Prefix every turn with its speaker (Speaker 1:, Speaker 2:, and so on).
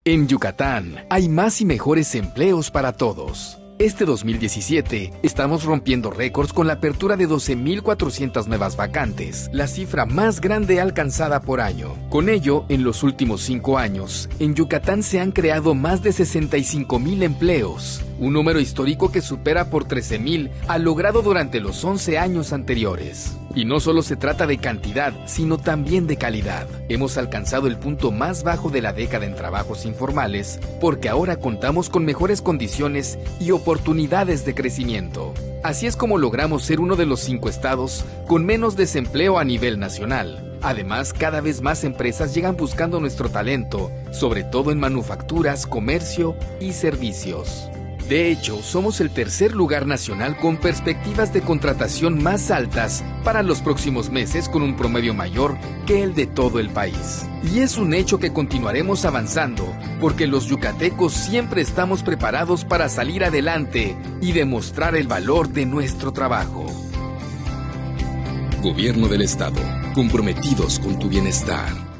Speaker 1: En Yucatán hay más y mejores empleos para todos. Este 2017 estamos rompiendo récords con la apertura de 12.400 nuevas vacantes, la cifra más grande alcanzada por año. Con ello, en los últimos 5 años, en Yucatán se han creado más de 65.000 empleos, un número histórico que supera por 13.000 al logrado durante los 11 años anteriores. Y no solo se trata de cantidad, sino también de calidad. Hemos alcanzado el punto más bajo de la década en trabajos informales, porque ahora contamos con mejores condiciones y oportunidades de crecimiento. Así es como logramos ser uno de los 5 estados con menos desempleo a nivel nacional. Además, cada vez más empresas llegan buscando nuestro talento, sobre todo en manufacturas, comercio y servicios. De hecho, somos el tercer lugar nacional con perspectivas de contratación más altas para los próximos meses, con un promedio mayor que el de todo el país. Y es un hecho que continuaremos avanzando, porque los yucatecos siempre estamos preparados para salir adelante y demostrar el valor de nuestro trabajo.
Speaker 2: Gobierno del Estado, comprometidos con tu bienestar.